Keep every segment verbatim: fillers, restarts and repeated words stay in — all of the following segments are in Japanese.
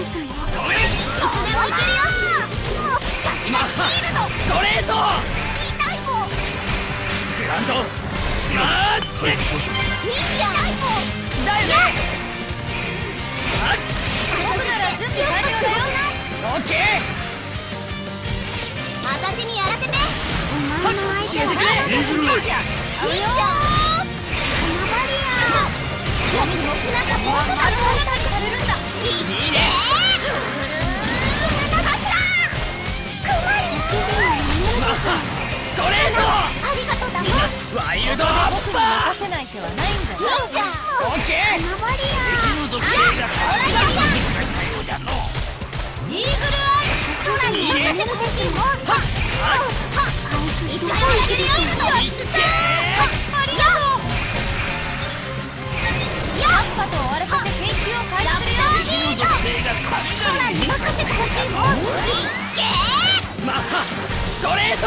ですもん。いつでもいけるよ。もうガチガチシールド。 ストレート。 痛いもん。 グランドスマッシュ。 いいじゃん。痛いもん。 だよね。 僕なら準備完了だよ。 オッケー。 私にやらせて。お前の相手はレズル。 いいじゃん。花バリア。闇にもなんかボートが壊れたりされるんだ。いいね。 ストレート。 ありがとうだよ。 ワイルドアッパー。 任せない手はないんだよ。 いいじゃん。 オッケー。 花バリア。イーグルアイ。空に任せてほしいもん。はっはっ。あいついつもいけるよ。 いけー。 ありがとう。やっパと終わらせて研究を開始するよ。 空に任せてほしいもん。いけー。 マッハストレート。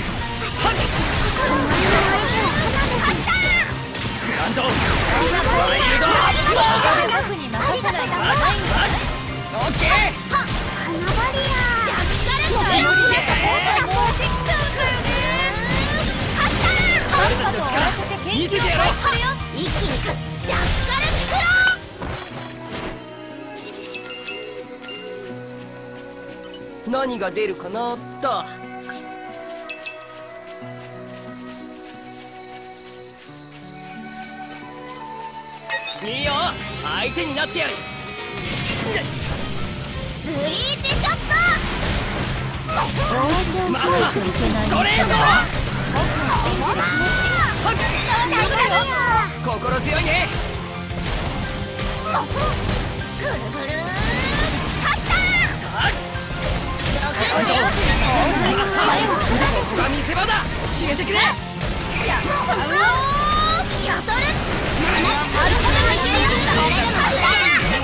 グランドワイルドアッパー。 僕に任せない手はないんだよ。 オッケー。 花バリア。ジャッカルト。 頼りにサポートがもうできちゃうんだよね。 勝ったー。 パと終わらせて研究を開始するよ。 一気にくジャッカルスクロー。 何が出るかなっと。いいよ、相手になってやる。 ブリーチショット。 親父をしないといけない。 ストレート。心強いね。 ぐるぐる勝ったここが見せ場だ。決めてくれ。 やっちゃうよ。やとる。まだあることがいけるよ。それでも勝った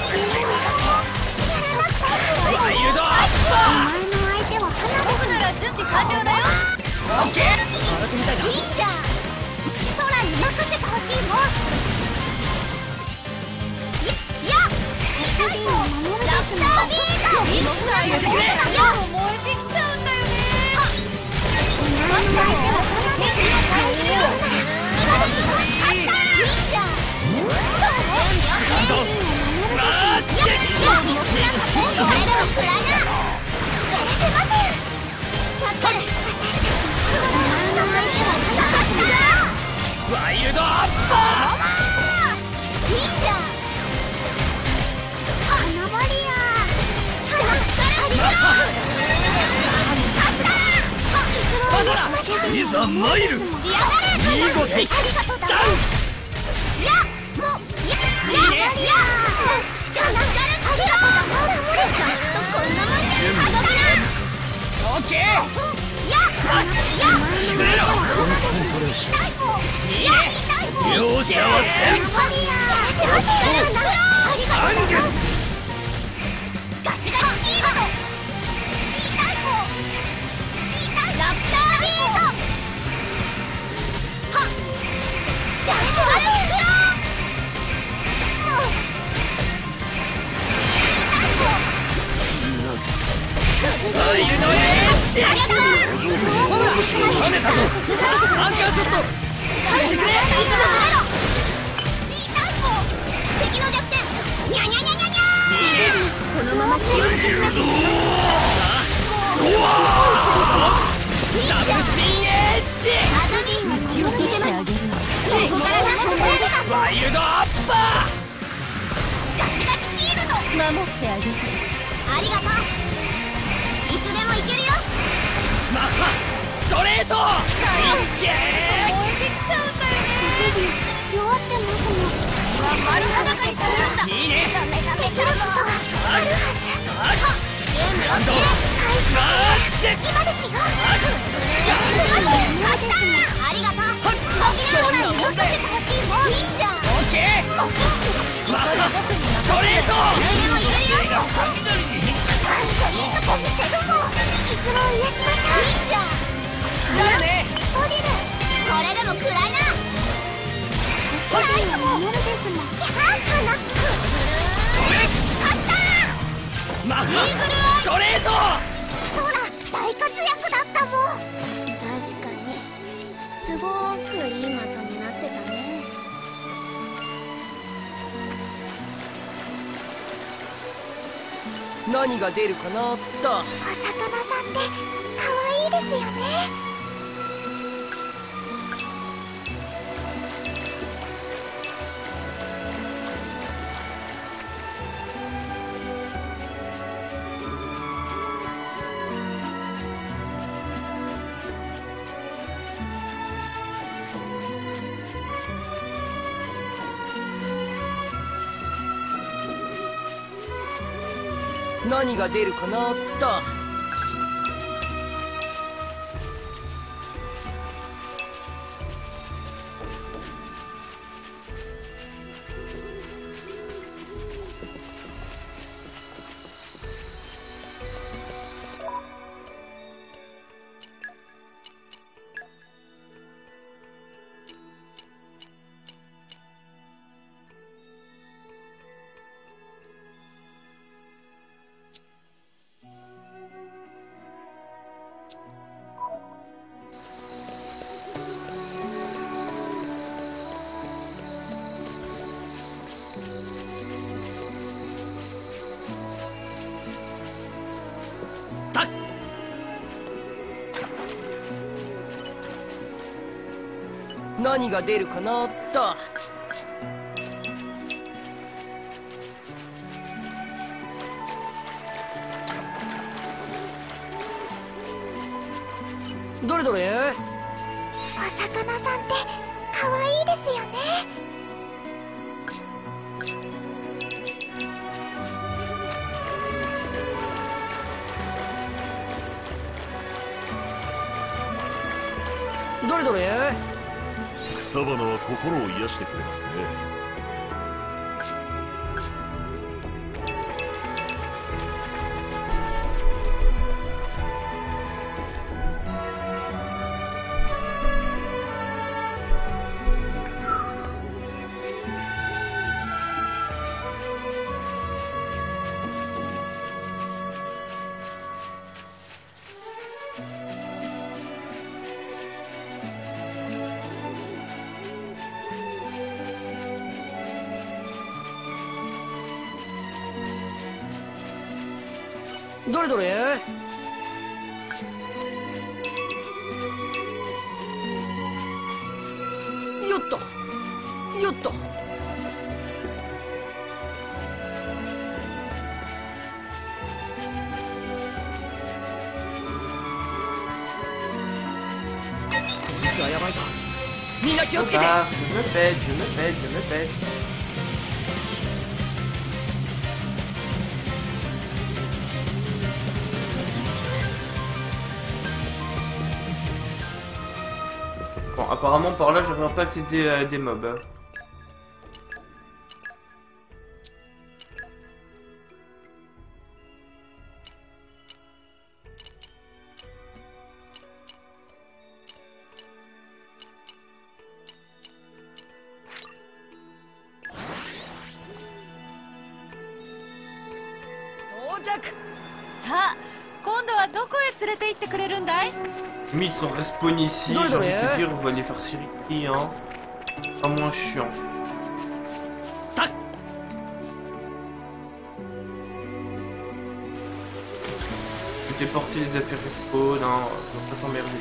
ワイルドアッパー。 お前の相手は花です。 僕なら準備完了だよ。 オッケー。笑ってみたいな。 いいじゃん。空に任せてほしいもん。いや痛いもん。ラプタービート。 決めてくれ。 燃えてきちゃうんだよね。 お前の相手は花です。今ですよ。勝った。いいじゃん。そうね。 スマッシュ。 いやもうそれでも暗いな。それせません。助かる。お前の相手は花です。 ワイルドアッパいいじゃん。花バリア。花ありがとう。勝った。 ー。いざ参る。 仕上がれ。 見事ありがとうだ。 ダウン。 いやもういやいやいやじゃあなんかありがとうだ。ほらほらちゃんとこんなもんであごめな。 オッケー。 いやいやお前の相手は花です。痛いもん。いや痛いもん。 容赦はせん。 花バリア。ありがとうございます。ガチガチシールド。痛いもん。痛いラプタービート。はっジャンプアルスクロー。もう痛いもん。 ワイルドエッジ。 ありがとう。 ほら跳ねたぞ。アンカーショット。決めてくれ。 痛いもん。敵の弱点。ニャニャニャニャニャー。 このまま気を引き締めていきます。 ダブルスピンエッジ。 あとに血を出してあげる。 ここからがこれだ。 ワイルドアッパガチガチシールド。 守ってあげる。 ありがとう。いつでもいけるよ。 ー。マッハストレート。いけー。 燃えてきちゃうんだよね。 ご主人弱ってますもん。 丸裸にされるんだ。 いいね。 ダメダメちょっとあるはず。はっ準備ランド OK。 スマッシュ。 今ですよ。勝ったありがとう。補えるなら任せてほしいもん。いいじゃん。 オッケー。マッハストレート。 いつでもいけるよ。なんかいいとこ見せるもん。傷を癒しましょう。いいじゃん。 じゃあね。 降りる。これでも暗いな。ナイスもん。ですもん。やっ花。勝ったストレート。 ほら大活躍だったもん。 確かにすごーくいい的になってたね。 何が出るかなっと。 お魚さんって可愛いですよね。 何が出るかなっと。何が出るかなっと。どれどれ。 お魚さんって可愛いですよね。 どれどれ。 草花は心を癒してくれますね。 どれどれ。よっとよっと。さあやばいぞ。みんな気をつけて。 Ah, je me pète, je me pète, je me pète. Bon, apparemment par là, j'aurais pas accédé à des mobs. Mais ils sont respawn ici, j'ai envie de te dire, on va les faire circuler, hein. Pas moins chiant. Je t'ai porté les affaires respawn, hein, on va pas s'emmerder.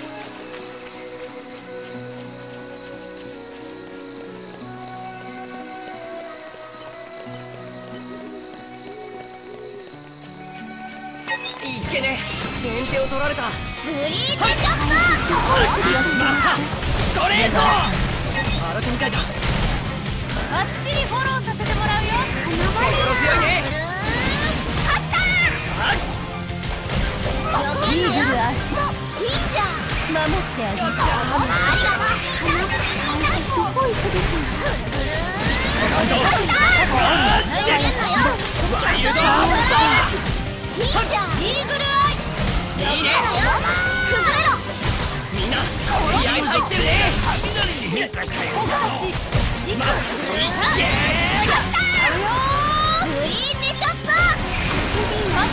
先手を取られた。 ブリーチチョッパー。 ストレート。新手みたいだ。 バッチリフォローさせてもらうよ。 心強いね。 勝ったー。いいぐるある。もういいじゃん。守ってあげる。ありがとう。すごい子ですね。勝ったー。やんなよ。 ワイルドアッいいじゃん。イーグルアイ。いいね。崩れろ。 みんな気合い入ってるね。雷に変化したよ。 ここ落ち。いく。 まあ、いけー。 勝ったー。ブリーチチョッパー。主人は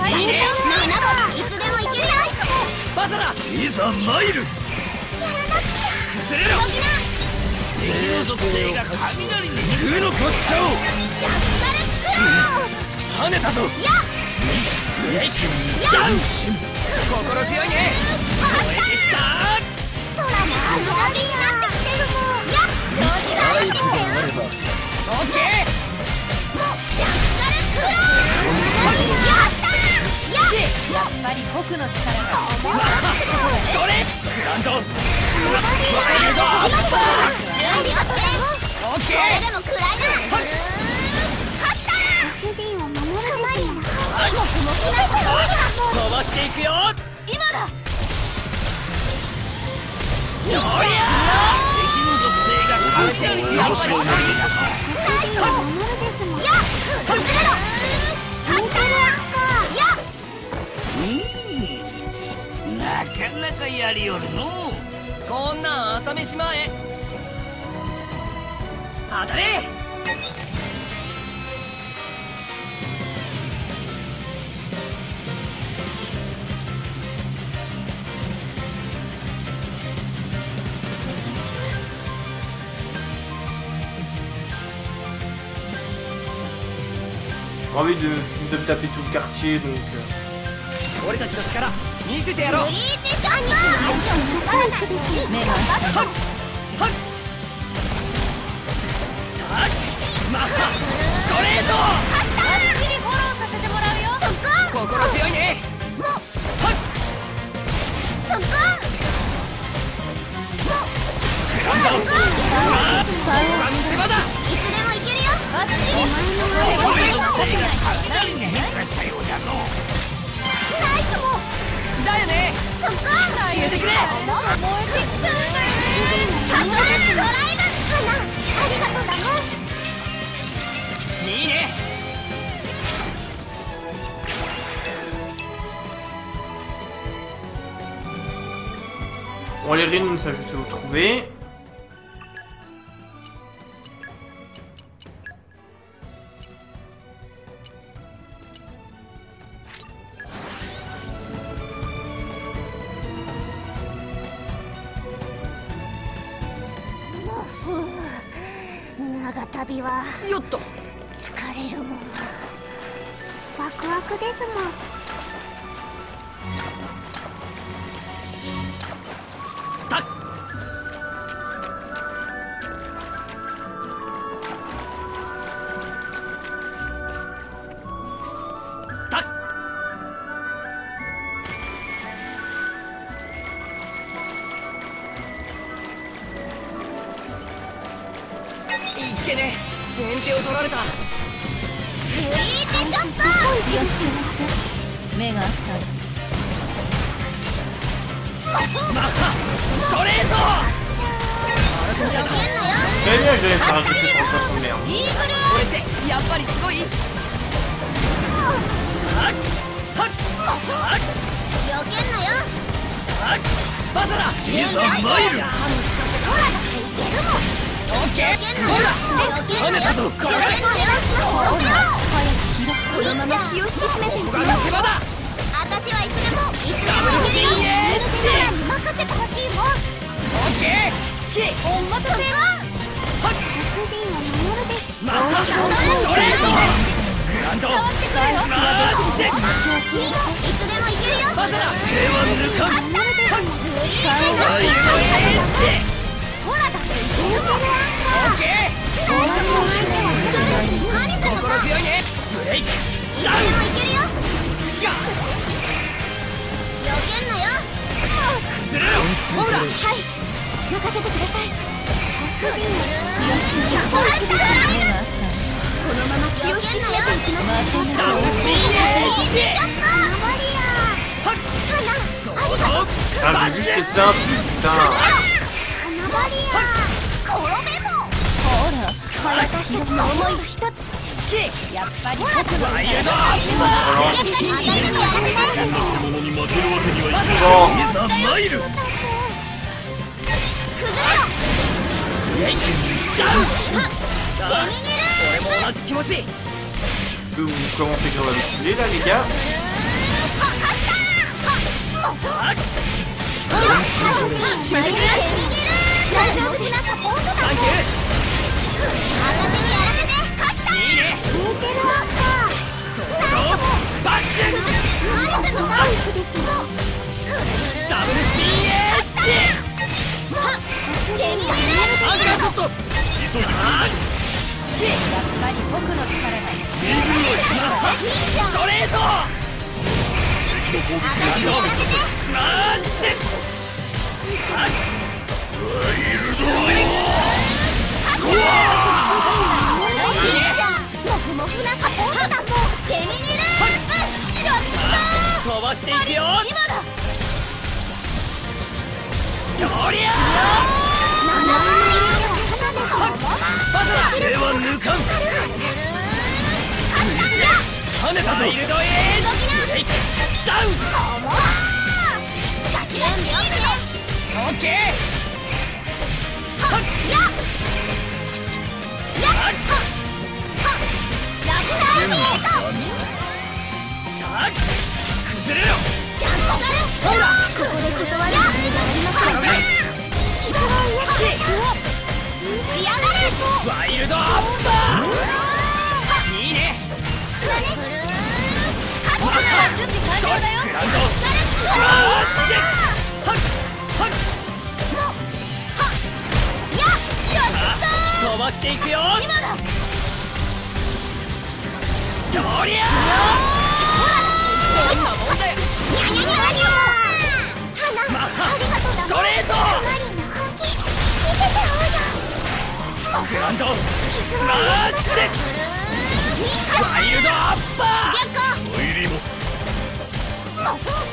いいね。みんなもいつでも行けるよ。 バサラいざ参る。 崩れろ。敵の属性が雷に風の骨頂。 ジャスカルクロ跳ねたぞ。 ー。や一心斬心。心強いね。超えてきた。 トラもあのラリになってきてるもん。や調子がいいんだよ。 オッケー。 もうジャスカルクロー。やったー。ややっぱり僕の力がストレートグランドありがとね。 オッケこれー。 でも食らいな。勝ったー。 主人を守るですよ。 もくもくなすごいな。 飛ばしていくよ。 今だ。 おりゃ敵の属性が雷にやっぱりすごい。 主人を守るですもん。 や崩れろ。勝ったー。やなかなかやりよるの。こんなん朝飯前。当たれ。 J'ai envie de, de me taper tout le quartier donc. euh, 俺たちの力見せてやろう。 ブリーチジャンニー。 です目がはっはっタッマッハストレート。 勝ったー。フォローさせてもらうよ。そこ。 心強いね。 もうはっそこ。もうグランドさあここが見せ場だ。 いつでも行けるよ。あっち。 お前の敵の属性が雷に変化したようじゃの。 ナイスも。 だよね。 そこ。 決めてくれ。 燃えてきちゃうね。カットドライブ。花ありがとうだね。 いいね。 Bon, les runes, ça je sais où trouver. 長旅はよっと。 疲れるもん。ワクワクですもん。 タッタッいっけね。先手を取られた。 ブリーチジャンプ。 よすよす目があった。 マッハストレート。 避けんなよ。 Très bien, je vais faire un peu cette tentation de merde. イーグル。 これってやっぱりすごい。はっはっはっ避けんなよ。 はっバサラ。 いざ参る。ほらだっていけるもん。 オッケー。 避けんなよ。避けんなよ。避けんなよ。ほら。 このまま気を引き締めていくここが見せ場だ。 私はいつでもいつでも行けるよ。 イエーイほらに任せてほしいもん。 オッケー。指揮。 お待たせ。 主人を守るです。 マッハストレート。グランドスマッシュ。 君もいつでも行けるよ。 バサラ。手は抜かん。 ブリーチジャンプ。 はいはい。 ほらだっていけるもん。 オッケー。 ナイスもん。何すんのさ。 心強いね。ブレイク。 いつでも行けるよ。 ガッ。 避けんなよ。 ずるろ。ほら。 はい、任せてください。ご主人のこのまま気を引き締めていきます。 ダウンシーエッジ。 マリア。 はっ。そうだ。 Ah, j'ai juste ça, putain. 花マリア。 転べも。 ほら、私たちの思いは一つ。 指揮。 やっぱり僕のワイルド力アスパー。 私にやらせて。 獣に負けるわけにはいかない。 Bon, いざ参る。 ダウンシー。 手に入れる。 俺も同じ気持ち。 vous commencez grave à me saouler là, les gars. 飛ばしていくよ。おりゃ手は抜かん。跳ねたぞ。ワイルドエージブレイクダウン。オッケー。はっややっはっラクダーゲート。崩れろ。ほらここで断りはありません。傷を癒しましょう。打ち上がれ。ワイルドアッパー。いいね。グランドスマッシュ。はっはっもはっややったー。飛ばしていくよ。今だ。どりゃー。どんなもんだよ。ニャニャニャニャ。花ありがとうだ。ストレート。マリンの本気見せておうよ。グランドスマッシュ。ワイルドアッパー。 参ります。 も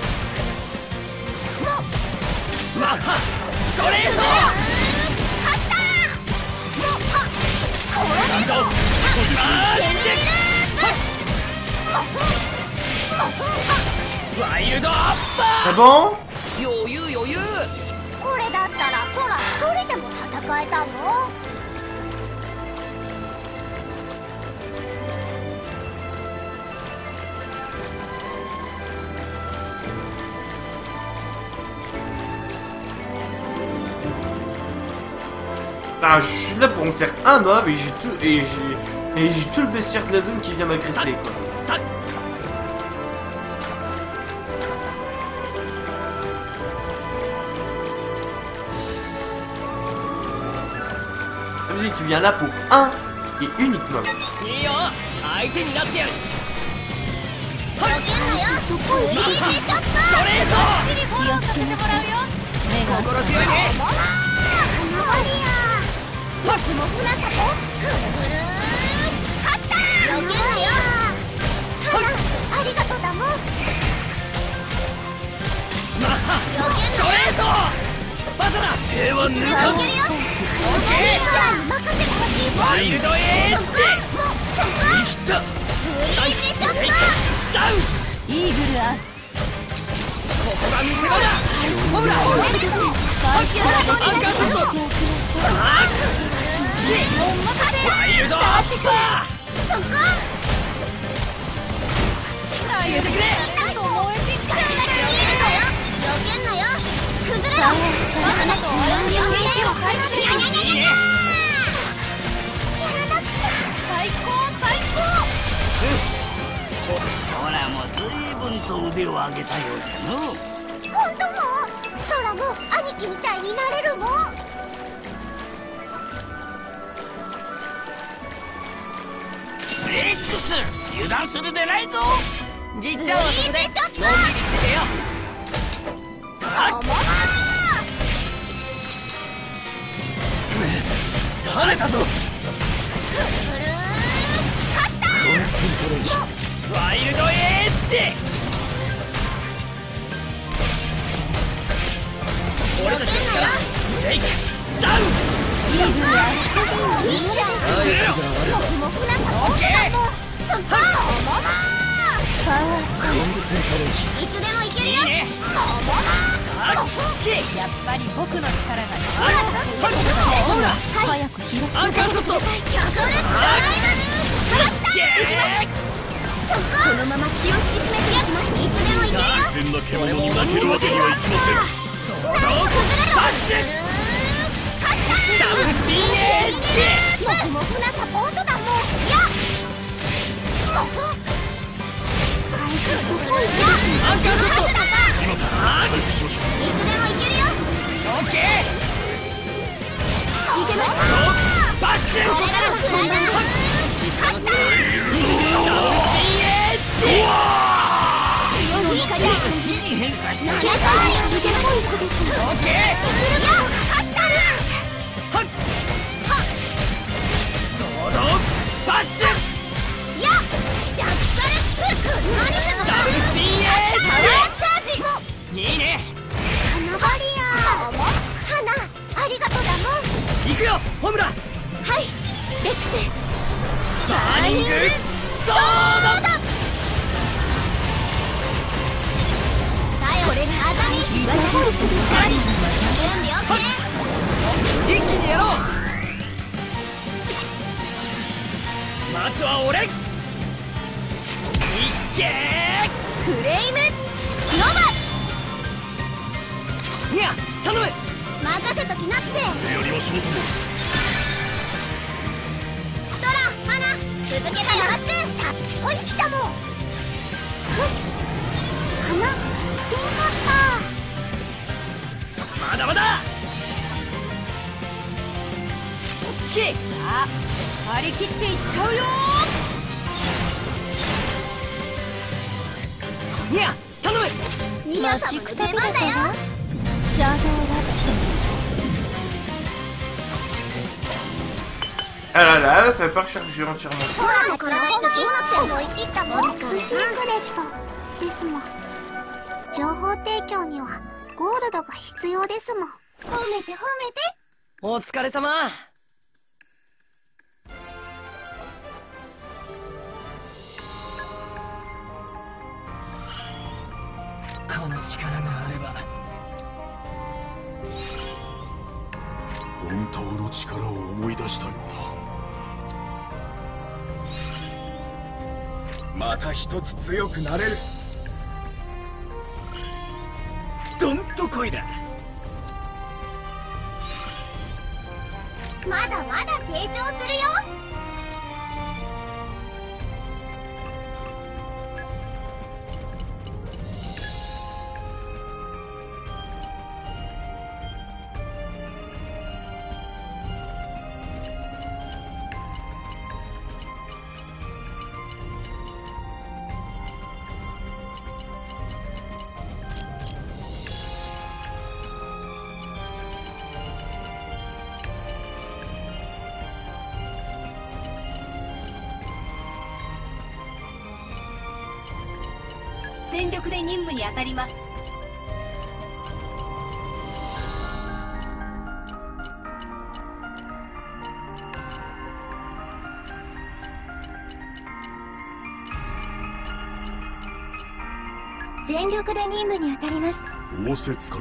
マッハストレート。勝ったー。もはこれだとスマッシュ。ワイルドアッパー。 C'est bon? 余裕余裕。 これだったらトラ一人でも戦えたの。 Ah, je suis là pour me faire un mob et j'ai tout et j'ai et j'ai tout le bestiaire de la zone qui vient m'agresser quoi. Ça veut dire que tu viens là pour un et unique mob. いいよ相手になってやる。 よけんなよ。フリーセチョット。 ストレート。 気をつけてもらうよ。 心強いね。 モナー花割りや。僕も船里ぐるぐる勝ったー。よけんなよ。花ありがとうだもん。 マッハストレート。バサラ手は抜かん。オッケー。 任せてほしい。 ワイルドエージ。 もうそこ生きた。 フリーセチョット。 ダウン。 イーグルある。 ここが見せ場だ。ほらほら。アンカーショット。ワイルドアッパー。 そこ教えてくれ。 ガチガチシールだよ。よけんなよ。崩れろ。バカなと泳ぎを見てよ。ニャニャニャニャニャ。やらなくちゃ。最高最高。 ほらもう随分と腕を上げたようじゃの。 本当もトラも兄貴みたいになれるもん。 レックス油断するでないぞ。じっちゃんはそこでのんびりしててよ。あっ跳ねたぞ。ワイルドエッジ。俺たちの力ブレイクダウン。 イーグルや一緒に僕も船里オッケー。 そこパワーチャンスいつでもいけるよ。 いいね。 やっぱり僕の力がほら早く広くアンカーショット。 逆ルッツドライブ。 オッケー。 そそここのまま気を引き締めていきます。いつでもいけるよ。 完全な獣に負けるわけにはいきません。 そうだバッシュ勝ったダブルスピンエッジもふもふなサポートだもん。やもふあいつどこ行くアンカーショット今から回復しましょう。 いつでもいけるよ。 オッケーいけますバッシュこれがフライだ。勝ったダブルスピンエッジ強い光を感じに変化した投げたい。いけそう一個です。 オッケーいけるよ。勝ったるはっソードバッシュやジャッカルフック何するのダブルスピンエパワーチャージッジいいね花バリアー花ありがとうだもん。 行くよホムラはいレックスバーニングソードだよこれがアザミ私たちでした準備オッケー。 一気にやろうまずは俺いっけーフレイムノバいや頼む任せときなって。 手やりましょうとも。 トラ花続けてよろしく。さっと生きたもん。ふっ花スピンカッタまだまだシキさあ張り切っていっちゃうよいや頼むーニア様の出番だよ。 シャドウラプソディ Ah là là, elle fait pas recharger entièrement. トラのからどうなってんの。生きったもん。 シングレットですもん。情報提供にはゴールドが必要ですもん。 褒めて褒めて。 お疲れ様この力があれば本当の力を思い出したようだ。 また一つ強くなれる。どんとこいだ。 まだまだ成長するよ。 全力で任務に当たります。 全力で任務に当たります。 仰せつかった。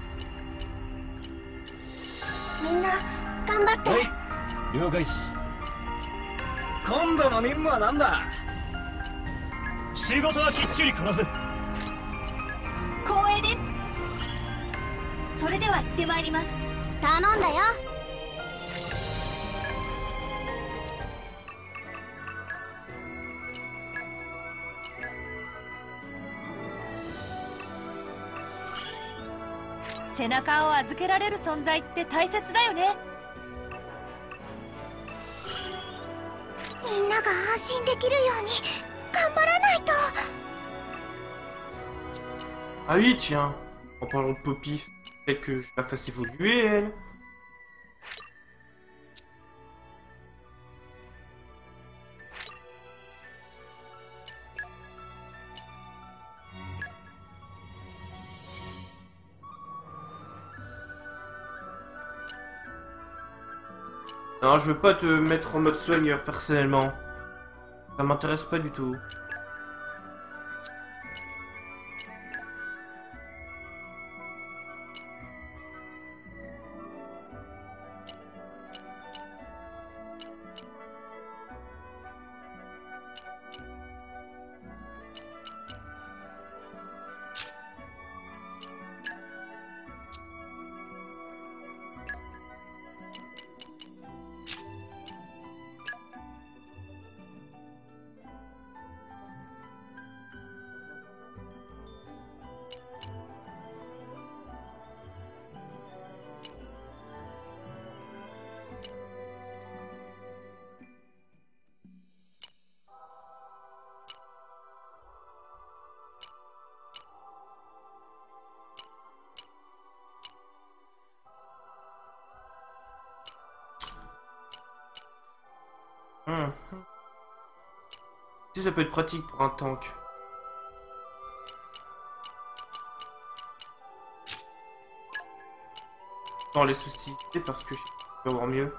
みんな頑張って。 了解っす。今度の任務は何だ。 仕事はきっちりこなせ。 光栄です。それでは行ってまいります。 頼んだよ。 背中を預けられる存在って大切だよね。 みんなが安心できるように頑張らないと。 Ah oui, tiens, en parlant de Poppy, peut-être que je la fasse évoluer, elle. Non, je veux pas te mettre en mode soigneur, personnellement. Ça m'intéresse pas du tout. Si ça peut être pratique pour un tank. Sans les susciter parce que je peux avoir mieux.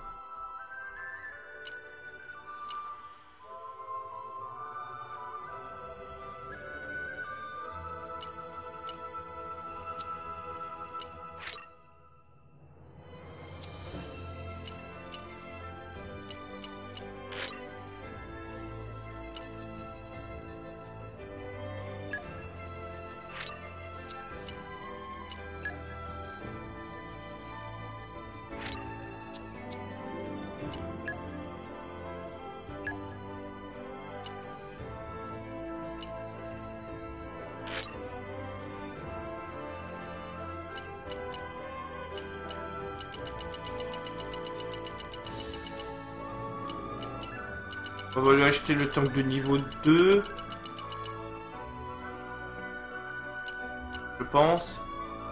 On va lui acheter le tank de niveau deux. Je pense.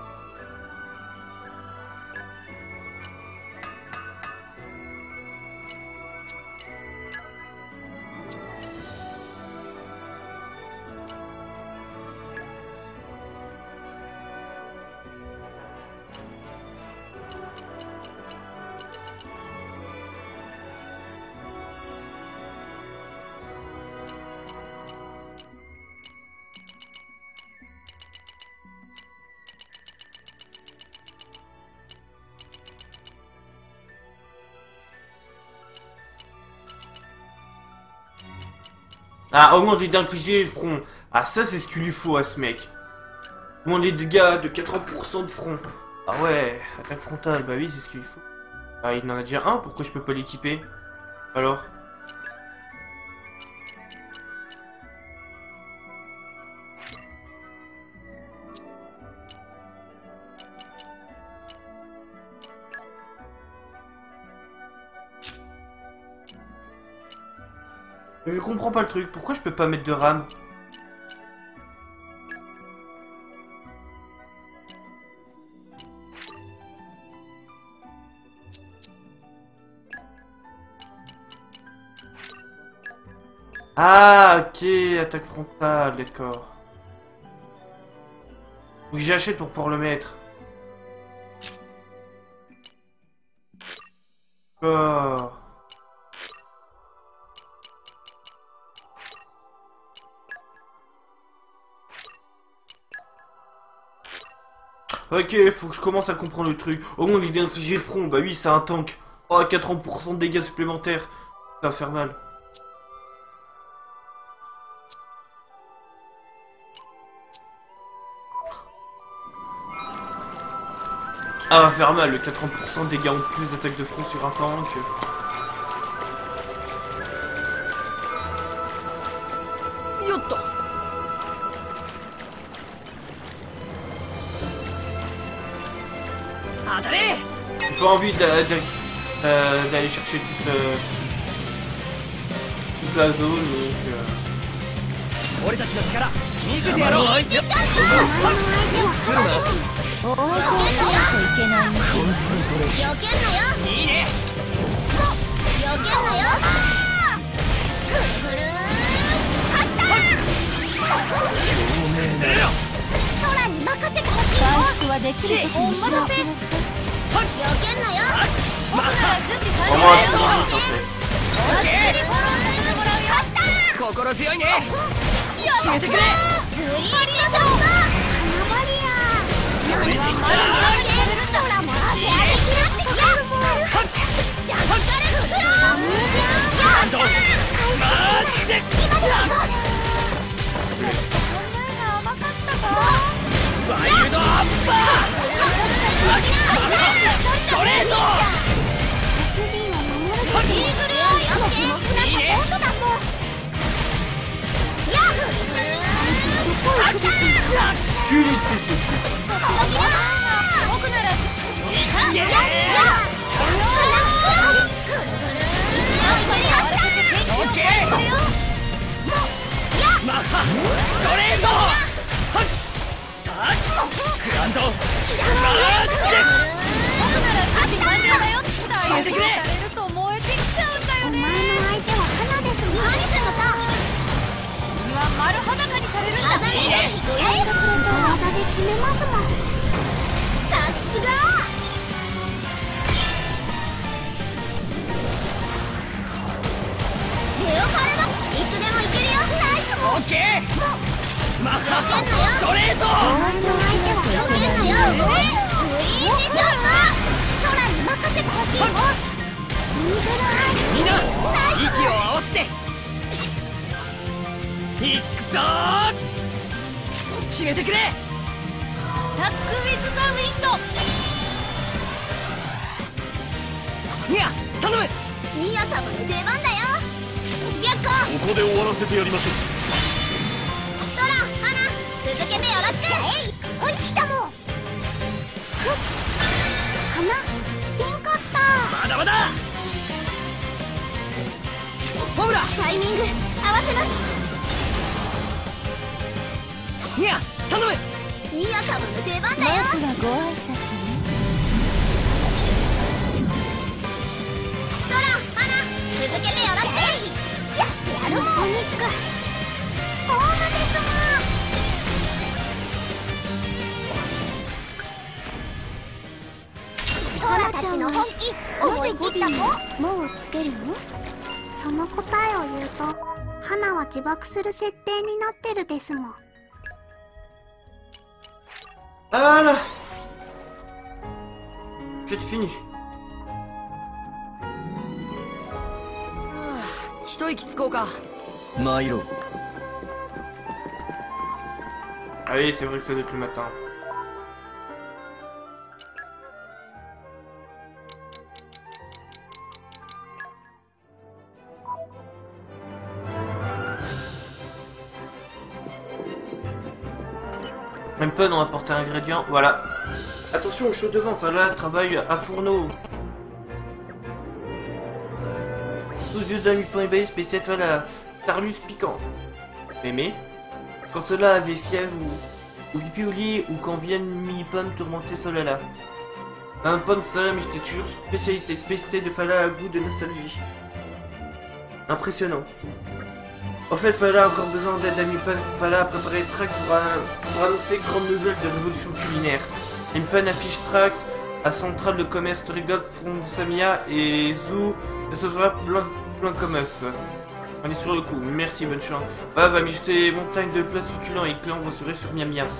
Ah, augmenter d'infliger le front. Ah, ça, c'est ce qu'il lui faut à ce mec. Augmenter les dégâts de quatre-vingts pour cent de front. Ah ouais, attaque frontale, bah oui, c'est ce qu'il faut. Ah, il en a déjà un, pourquoi je peux pas l'équiper? Alors? Je comprends pas le truc, pourquoi je peux pas mettre de RAM? Ah, ok, attaque frontale, d'accord. Faut que j'achète pour pouvoir le mettre. D'accord. Ok, faut que je commence à comprendre le truc. Au moins, l'idée d'infliger le front, bah oui, c'est un tank. Oh, quatre-vingts pour cent de dégâts supplémentaires. Ça va faire mal. Ah, va faire mal, le quatre-vingts pour cent de dégâts en plus d'attaque de front sur un tank. Yotto. J'ai pas envie d'aller euh, chercher toute, euh, toute la zone, donc... Euh... 俺たちの力見せてやろう。来るな。 応援しないといけないね。コンセントレーション。避けんなよ。いいね。もう避けんなよ。ぐるぐる勝った。空に任せてほしいよ。回復はできる時にしろ。避けんなよ。僕なら準備完了だよ。勝った。 心強いね。 決めてくれ。グリーンジャンプ。花バリア。何は前に出してるとらもあてあげきらってきた。ジャンプからフロー。やったー。今ですよ。甘かったか。 ワイルドアッパー。ストレート。 主人を守るイーグルアイオッケー。サポートだもん。やっ。あったー。 Tu les fais. 僕ならいやいやオッケー。 マッハストレート。グランドスマッシュ。 僕なら準備完了だよ。 決めてくれ。 されると燃えてきちゃうんだよね。 お前の相手は花ですもん。 何すんのさ。 ストレート相手は避けんなよ。フリーチジョー空に任せてほしいもん。ジングルアイみんな息を合わせていくぞー。決めてくれ。 タックウィズ・ザ・ウィンド。 いや頼む。 ミヤ様の出番だよ。逆行。 ここで終わらせてやりましょう。 トラ、アナ、続けてよろしく。えい、ほい、来たもん。ふっ、花、スピンカッタまだまだ。ホムラ。 ー。タイミング、合わせます。 いや頼む。 ミヤ様の出番だよ。 まずはご挨拶ね。 トラ、アナ、続けてよろしく。やってやるもん。お肉、ストームですもん。トラたちの本気、思い切ったもん。 もうつけるの？その答えを言うと花は自爆する設定になってるですもん。 Ah là. C'est fini. 一息つこうか。参ろう。 Ah oui, c'est vrai que ça doit être le matin. Même pas on a apporté un ingrédient, voilà. Attention au chaud devant, enfin là, travail à fourneau. Sous yeux d'un mi-point ébahis spécial, voilà. Starlus piquant. Aimé. Quand cela avait fièvre ou, ou pipi au lit ou quand viennent mini-pommes tourmenter Solala. Un pomme salam, j'étais toujours spécialité, spécialité de Fala à goût de nostalgie. Impressionnant. En fait, Fala a encore besoin d'aide à mi-pommes. Fala a préparé le tract pour, un, pour annoncer grande nouvelle de révolution culinaire. Mi-pommes affiche tract à centrale de commerce de Rigol, Front de Samia et Zou de ce soir plein, plein comme œuf. On est sur le coup, merci, bonne chance. Voilà, va mijoter montagne de plats succulents et clans, vous serez sur Miam Miam.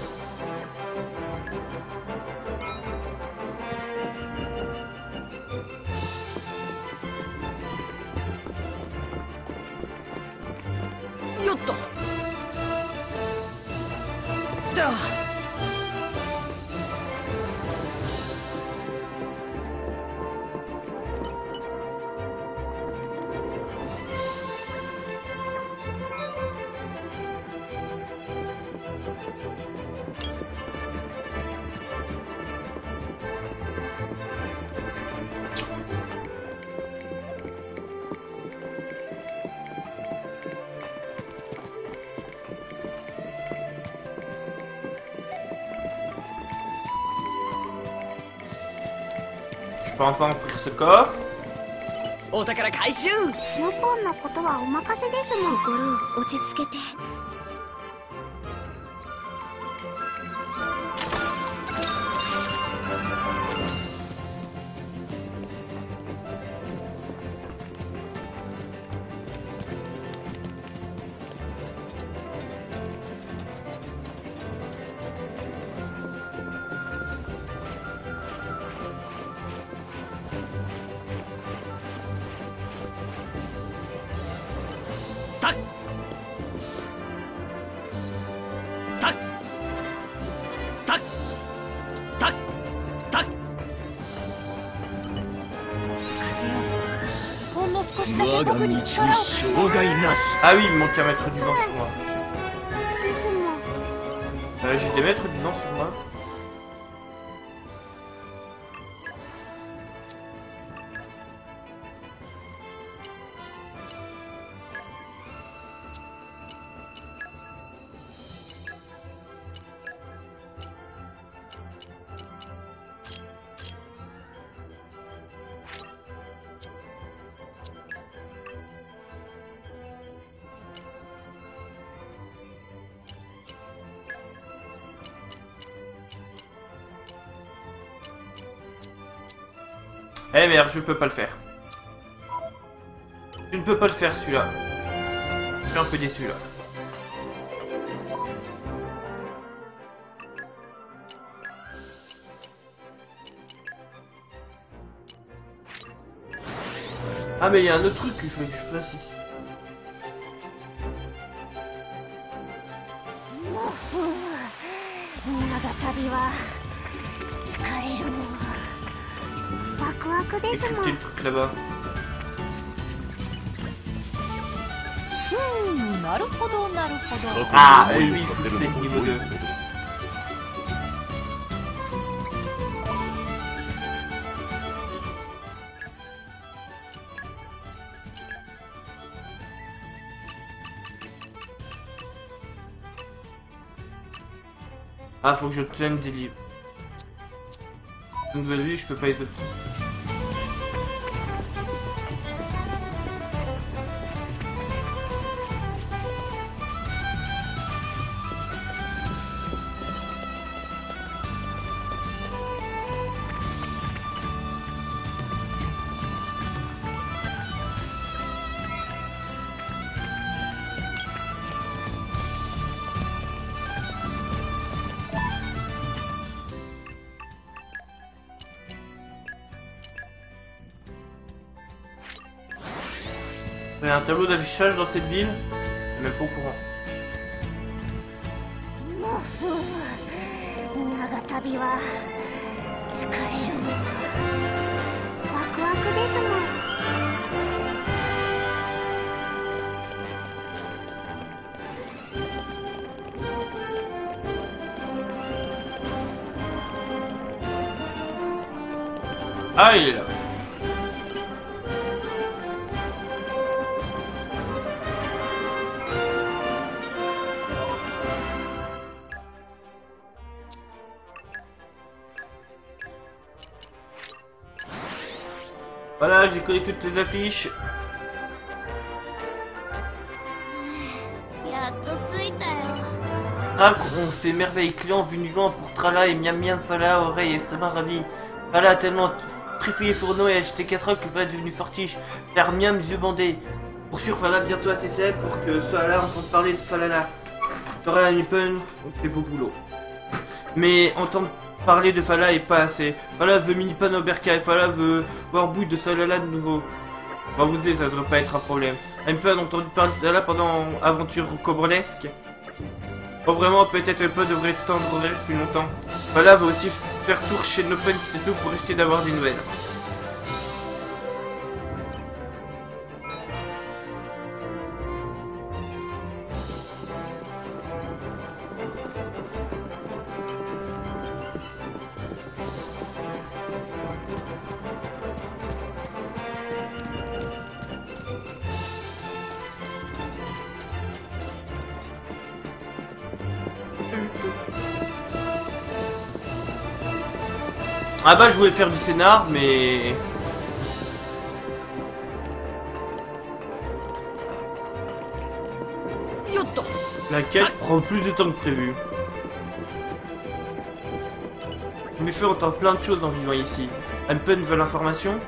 Yotto. Da. Je peux enfin ouvrir ce coffre. お宝回収。 ヨポンのことはお任せですもん。 心を落ち着けて。 タッタッタッタッタッ。 風よ、ほんの少しだけ僕に力を貸して。 Ah oui, il me manque un mètre du vent sur moi. ですもん。 Euh, J'ai des mètres du vent sur moi. Eh merde, je peux pas le faire. Je ne peux pas le faire celui-là. Je suis un peu déçu là. Ah mais il y a un autre truc qu'il faut que je fasse ici. Écoutez le truc là-bas. ふんなるほどなるほど Ah, lui, c'est le niveau deux. Ah, faut que j'obtienne des livres. Une nouvelle vie, je peux pas les obtenir. Il y a un tableau d'affichage dans cette ville, je suis même pas au courant. 長旅は疲れるもん。ワクワクですもん。 Ah, il est là. Voilà, j'ai collé toutes tes affiches. やっと着いたよ。 Rac, on fait merveille client venu loin pour Trala et miam miam Fala, oreille estomac ravi. Fala a tellement trifouillé fourneau et acheté quatre œufs que Fala est devenu fortiche. Faire miam yeux bandés. Pour sûr, Fala bientôt assez célèbre pour que Soala entende parler de Falala. T'auras un Nippon, on fait beau boulot. Mais entendre parler de Fala est pas assez. Fala veut mini-pan au bercail, Fala veut voir bout de Solala de nouveau. Bon, vous dites, ça devrait pas être un problème. Nippon a entendu parler de Solala pendant aventure cobrolesque. Bon, vraiment, peut-être Nippon devrait tendre vers plus longtemps. Fala va aussi faire tour chez Nippon, c'est tout, pour essayer d'avoir des nouvelles. Ah bah je voulais faire du scénar mais... La quête prend plus de temps que prévu. Je me fais entendre plein de choses en vivant ici. Un peu de nouvelle information.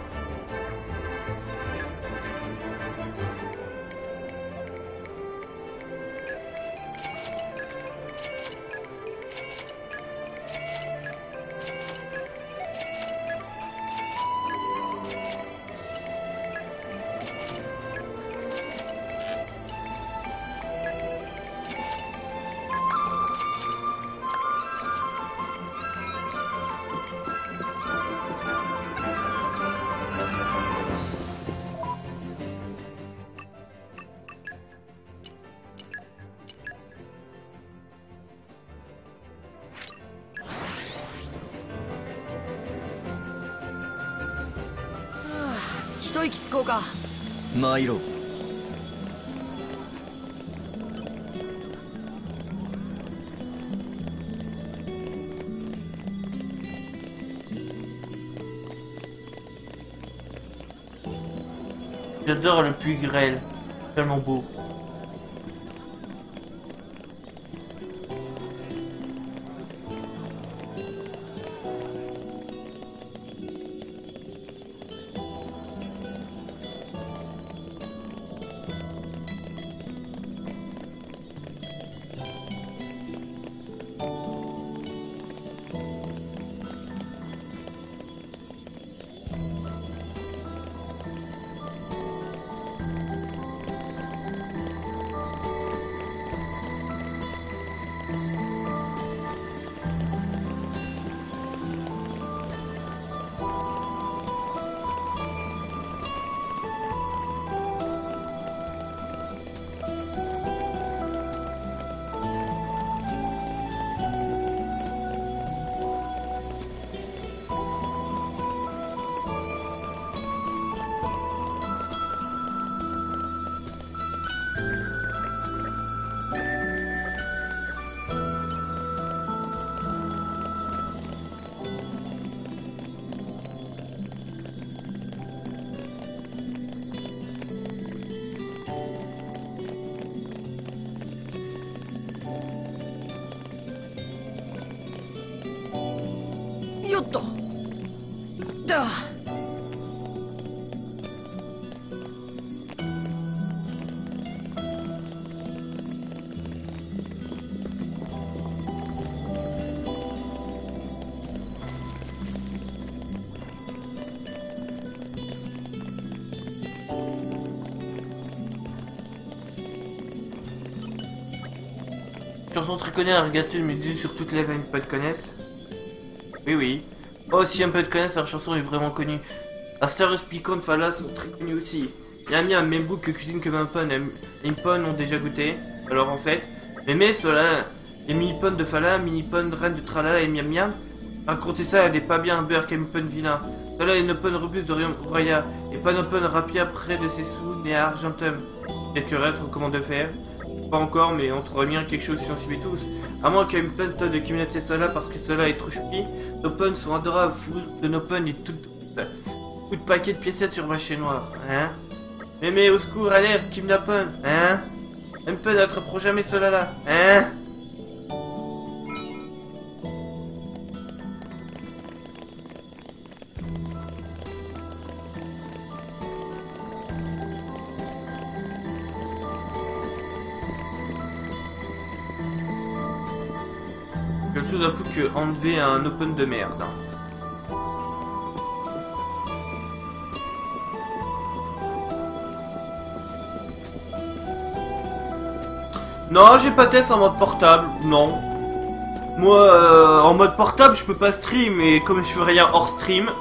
J'adore le puits grêle, tellement beau. Chanson très connue à regarder, mais due sur toutes les vannes, pas de connaissent. Oui, oui. Oh, si un peu de connaissent, leur chanson est vraiment connue. Astarus, Picon, Phala sont très connus aussi. Yami a même goût que cuisine que Mimpon. Les Mimpon ont déjà goûté. Alors en fait, mais cela, les mini-pon de Phala, mini-pon reine de Tralala et Miam Miam. Raconter ça à des pas bien beurre qu'Empon vilain. Cela est Nopon robuste de Roya et Panopon rapia près de ses sous et à Argentum. Et tu restes recommande de faire? Pas encore, mais on trouvera bien quelque chose si on s'y met tous. À moins qu'Empon te de communauté cela parce que cela est trop choupi. Nopon sont adorables, fou de Nopon et tout. Coup de paquet de piécettes sur ma chaîne noire, hein? Mais mais au secours, alerte, Kimnapon, hein? Empon n'attraperont jamais cela là, hein? Quelque chose à foutre que enlever un open de merde. Hein. Non, j'ai pas test en mode portable, non. Moi, euh, en mode portable, je peux pas stream, et comme je fais rien hors stream...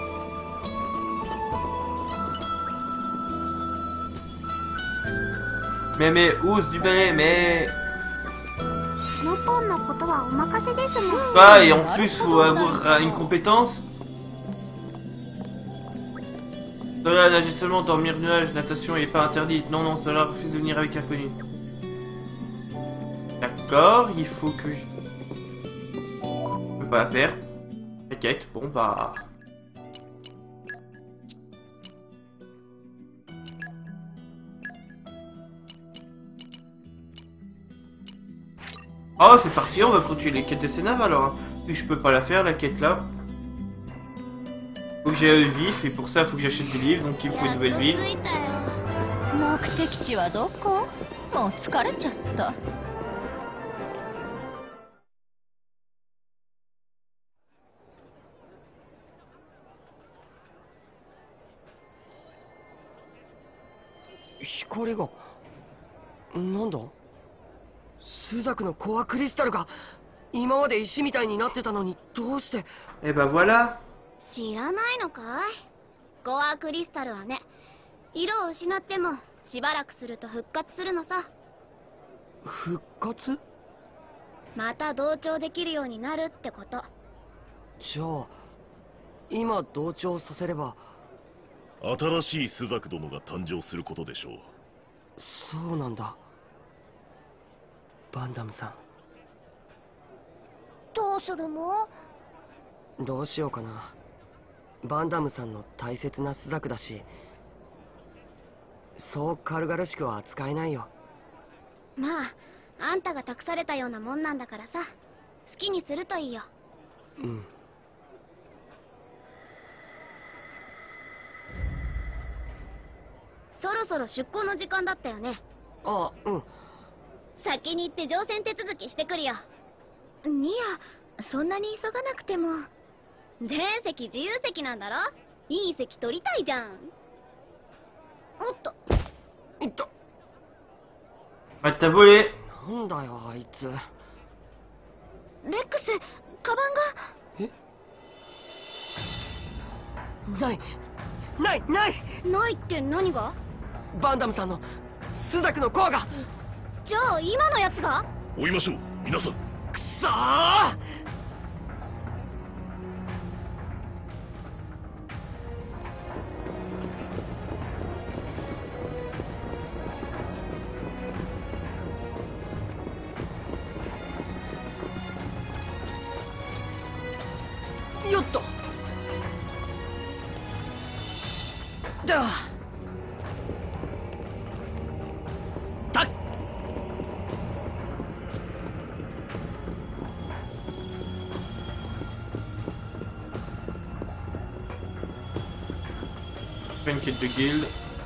Mais, mais, ouse du balai, mais... Ah, et en plus, faut avoir une compétence. Cela, nager seulement, dormir nuage, natation est pas interdite. Non, non, cela refuse de venir avec inconnu. D'accord, il faut que je... Je peux pas la faire. T'inquiète, bon bah... Oh, c'est parti, on va continuer les quêtes de Sénave alors. Puis je peux pas la faire, la quête là. Faut que j'aille au vif, et pour ça, faut que j'achète des livres, donc il me faut une nouvelle ville. 目的地はどこ？もう疲れちゃった。 光がなんだ？スザクのコアクリスタルが今まで石みたいになってたのにどうして？ えば、voilà。 知らないのかい？コアクリスタルはね、色を失ってもしばらくすると復活するのさ。 復活？ また同調できるようになるってこと。 じゃあ今同調させれば新しいスザク殿が誕生することでしょう。 そうなんだ。バンダムさん、 どうするの？ どうしようかな。バンダムさんの大切なスザクだし、そう軽々しくは扱えないよ。 まああんたが託されたようなもんなんだからさ、好きにするといいよ。 うん。 そろそろ出港の時間だったよね。 ああ、うん。 先に行って乗船手続きしてくるよ。ニア、そんなに急がなくても。全席自由席なんだろ？いい席取りたいじゃん。おっと。 いった。 あったぼれ。 なんだよあいつ。 レックス、カバンが。 え？ないないないないって何が？ バンダムさんのスザクのコアが。 じゃあ今のやつが？ 追いましょう皆さん。 くそー！よっと。だ。たっ。 Une quête de guilde.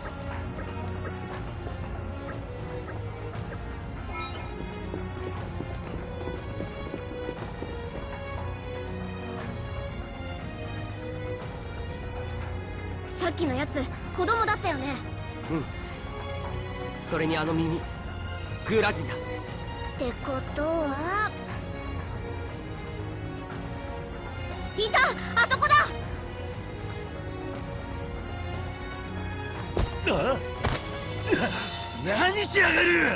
さっきのやつ子供だったよね。 うん。それにあの耳グーラジンだ。 ってことは、いた、あそこだ。 あ何しやがる。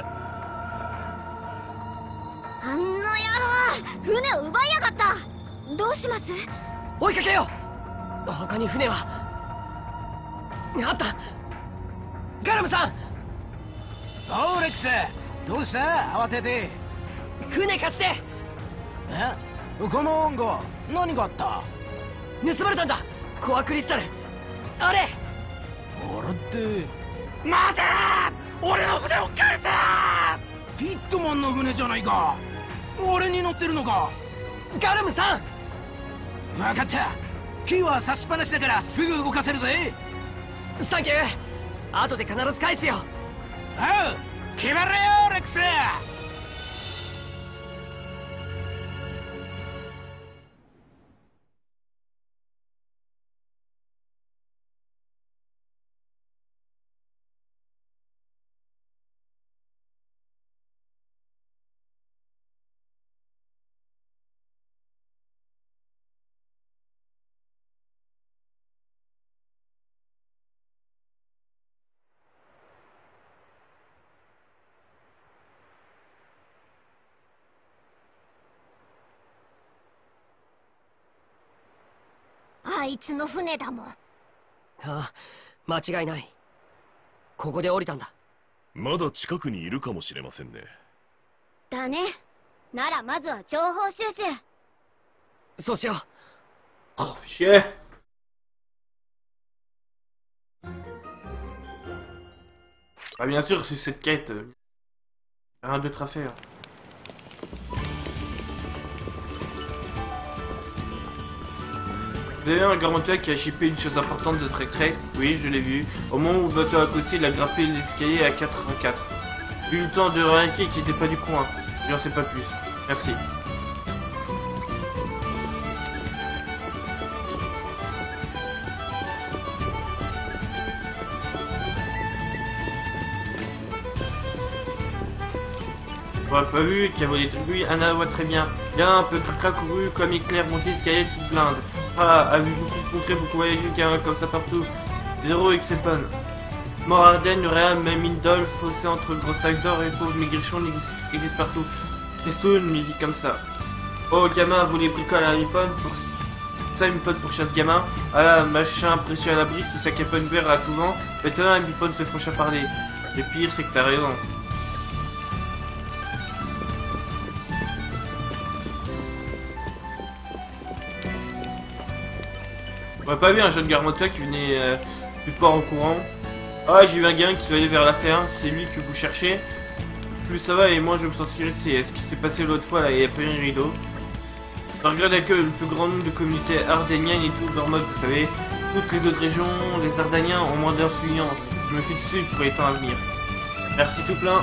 あんな野郎、船を奪いやがった。どうします？ 追いかけよう。他に船はあった。ガラムさん。 オーレックス、どうした慌てて。 船貸して。 え、この恩語何があった？ 盗まれたんだ、コアクリスタル。あれ俺って待てー、俺の船を返せ。 ピットマンの船じゃないか。俺に乗ってるのか。 ガラムさん。 分かった、キーは差しっぱなしだからすぐ動かせるぜ。 サンキュー。後で必ず返すよ。 おう、決まれよレックス。 あいつの船だもん。 ああ、間違いない。ここで降りたんだ。 まだ近くにいるかもしれませんね。 だね。ならまずは情報収集。 そうしよう。 Oh, chier. Bah, bien sûr, c'est cette quête. Euh, rien d'autre à faire. Vous avez un Garantua qui a chippé une chose importante de Trek Trek? Oui, je l'ai vu. Au moment où le bateau a côté, il a grimpé l'escalier à quatre à quatre. J'ai eu le temps de remarquer qu'il n'était pas du coin. J'en sais pas plus. Merci. On l'a pas vu, qui a volé tout. Oui, Anna voit très bien. Bien, un peu cracra couru comme éclair, monté escalier, toute blinde. Ah, avez-vous rencontré beaucoup voyagé, gamin comme ça partout? Zéro Excepon. Mort Ardennes, Réa, même Indol, fossé entre gros sacs d'or et pauvres maigrichons existe partout. Festoun, il vit comme ça. Oh, gamin, vous les bricoles à Ripon pour ça, une pote pour chasse gamin. Ah là, machin précieux à l'abri, c'est ça capone vert à tout vent. Maintenant, un Ripon se font parler. Le pire, c'est que t'as raison. On n'a pas vu un jeune Garmotta qui venait euh, du port en courant. Ah, j'ai vu un gars qui va aller vers la ferme, c'est lui que vous cherchez. Plus ça va et moi je me sens sécurité. Ce qui s'est passé l'autre fois là, il n'y a pas eu un rideau. Belgrade accueille le plus grand nombre de communautés ardéniennes et tout leur mode, vous savez. Toutes les autres régions, les Ardaniens ont moins d'influence. Je me fie dessus pour les temps à venir. Merci tout plein.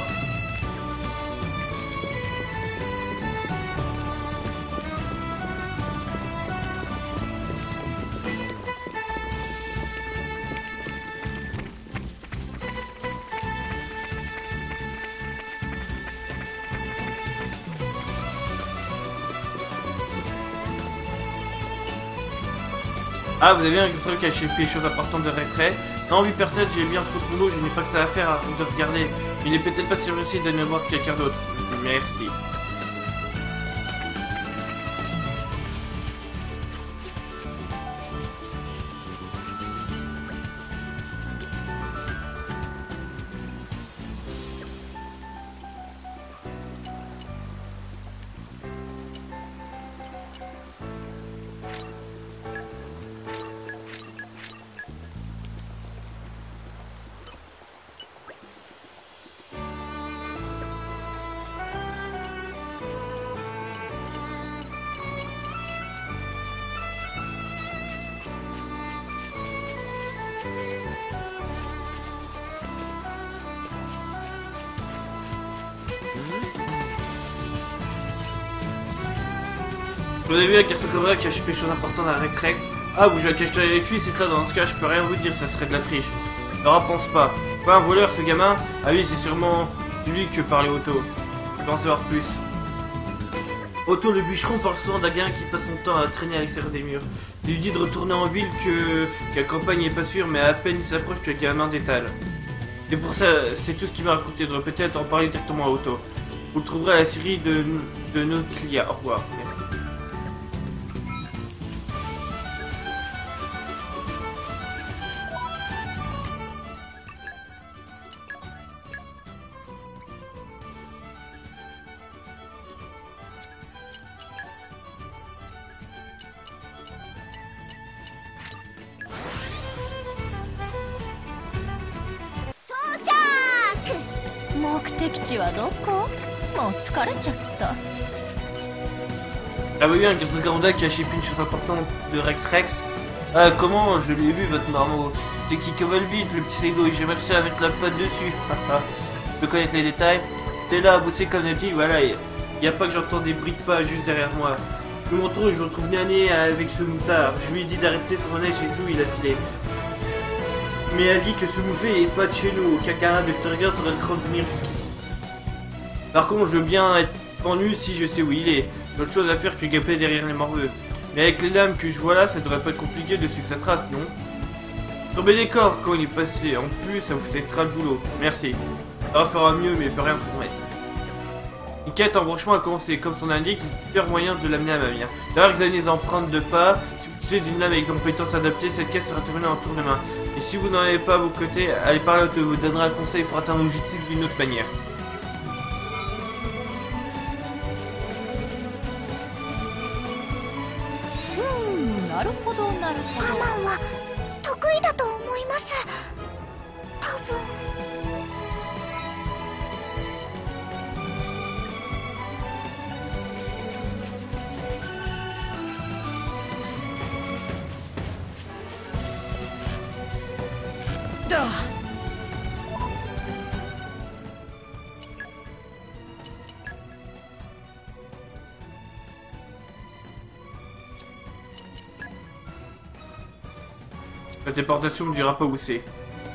Ah, vous avez bien un truc qui a chipé les choses importantes de retrait. Non, vu personne, j'ai bien trop de boulot, je n'ai pas que ça à faire à de regarder. Il n'est peut-être pas sur le site de ne voir quelqu'un d'autre. Merci. Vous avez vu la carte Cobra qui a chipé des choses importantes à Recrex? Ah, vous jouez à cache avec lui, c'est ça, dans ce cas je peux rien vous dire, ça serait de la triche. Laura pense pas. Quoi, un voleur ce gamin? Ah oui, c'est sûrement lui que parlait Otto. Je veux en savoir plus. Otto le bûcheron parle souvent d'un gain qui passe son temps à traîner à l'extérieur des murs. Il lui dit de retourner en ville, que, que la campagne n'est pas sûre, mais à peine il s'approche que le gamin d'étale. Et pour ça, c'est tout ce qu'il m'a raconté. Je devrais peut-être en parler directement à Otto. Vous le trouverez à la série de, de Noclia. Au revoir. Ah bah oui, un Gazaganda qui a chipé une chose importante de Rex Rex. Ah comment, je l'ai vu votre marmot. C'est qui cavale vite, le petit Sego, j'ai réussi à mettre la patte dessus. Tu peux connaître les détails. T'es là à bosser comme d'habitude, voilà. Il n'y a pas que j'entends des bruits de pas juste derrière moi. Je me retrouve, je me retrouve nez à nez avec ce moutard. Je lui ai dit d'arrêter son nez chez nous, il a filé. Mais elle dit que ce moufé est pas de chez nous. Kakara de te regarde, t'aurais le cran de venir jusqu'ici. Par contre, je veux bien être en nu si je sais où il est. J'ai autre chose à faire que gaper derrière les morveux. Mais avec les lames que je vois là, ça devrait pas être compliqué de suivre sa trace, non? Tomber les corps quand il est passé. En plus, ça vous facilitera le boulot. Merci. Ça fera mieux, mais pas rien pour mettre. Une quête embranchement a commencé. Comme son indique, il y a plusieurs moyens de l'amener à ma vie. D'ailleurs, examiner les empreintes de pas. Si vous utilisez d'une lame avec compétences adaptées, cette quête sera terminée en tour de main. Et si vous n'en avez pas à vos côtés, allez par là, je vous donnerai un conseil pour atteindre l'objectif d'une autre manière. La déportation me dira pas où c'est.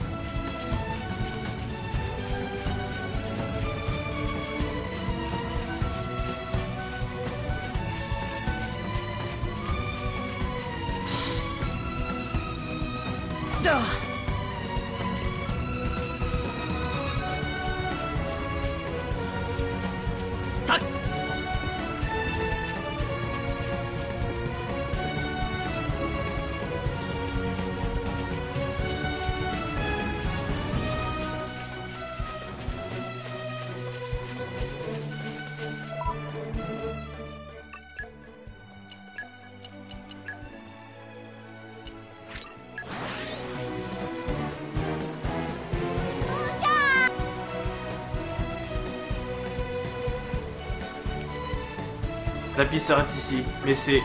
La piste s'arrête ici, mais c'est...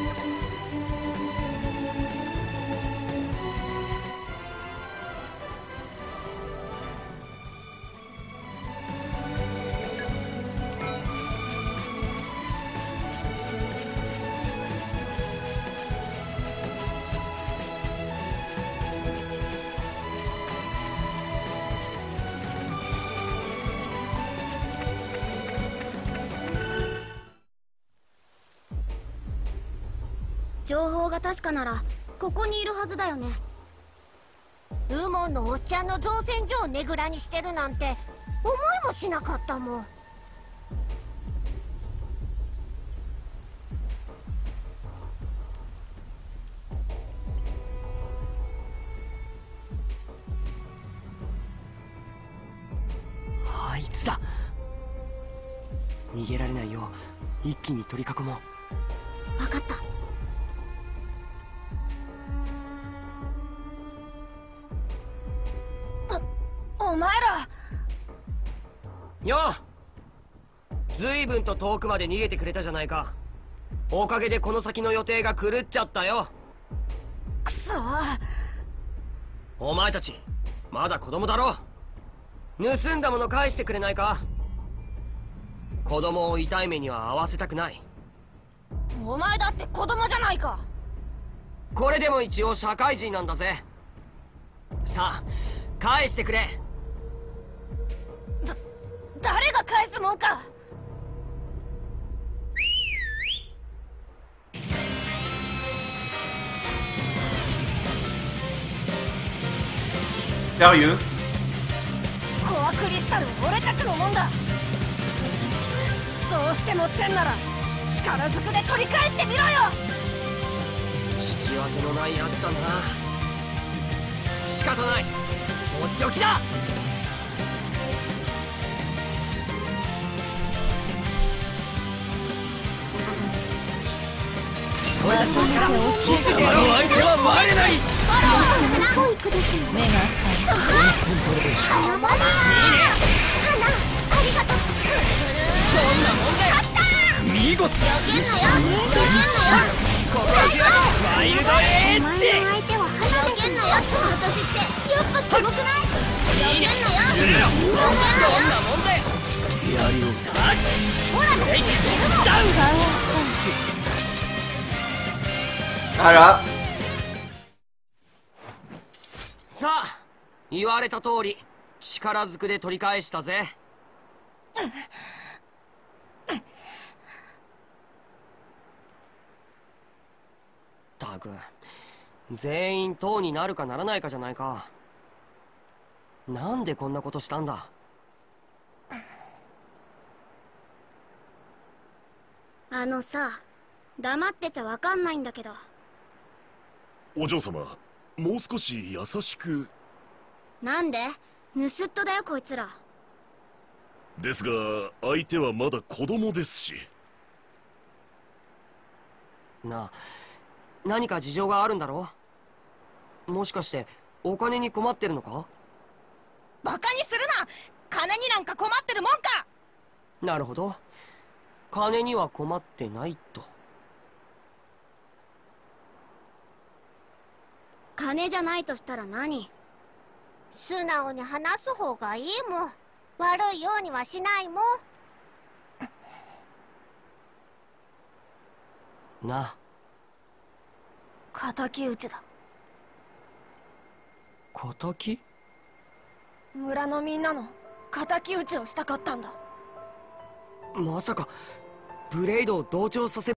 情報が確かならここにいるはずだよね。ウモンのおっちゃんの造船所をねぐらにしてるなんて思いもしなかったもん。 あいつだ。逃げられないよう一気に取り囲もう。 分かった。お前らよう、随分と遠くまで逃げてくれたじゃないか。おかげでこの先の予定が狂っちゃったよ。 くそ。 お前たちまだ子供だろ。盗んだもの返してくれないか。子供を痛い目には合わせたくない。 お前だって子供じゃないか。 これでも一応社会人なんだぜ。さあ返してくれ。 誰が返すもんか。 Sérieux? コアクリスタル俺たちのもんだ。どうしてもってんなら力ずくで取り返してみろよ。 引き分けのないやつだな。仕方ない、お仕置きだ。俺たちの力、僕らの相手は参れない。 保育ですよ。 目がコンセントレーション。 花丸花ありがとう。 どんなもんだよ。 見事。 ワイルドエお前のッジ。 相手は花ですよ。 私ってやっぱすごくない？ いいね。 やめんなよ。 どんなもんだよ。 やりをえいダウン。 あら、 さあ、言われた通り力ずくで取り返したぜ。たく、全員党になるかならないかじゃないか。なんでこんなことしたんだ。 あのさ、黙ってちゃわかんないんだけど。 お嬢様、もう少し優しく。 なんで？盗っ人だよこいつら。 ですが相手はまだ子供ですし。 なあ、何か事情があるんだろう。もしかしてお金に困ってるのか。 バカにするな。金になんか困ってるもんか。 なるほど、金には困ってないと。 金じゃないとしたら何？素直に話す方がいいもん。悪いようにはしないもん。 なあ、 敵討ちだ。 敵？ 村のみんなの敵討ちをしたかったんだ。 まさかブレイドを同調させ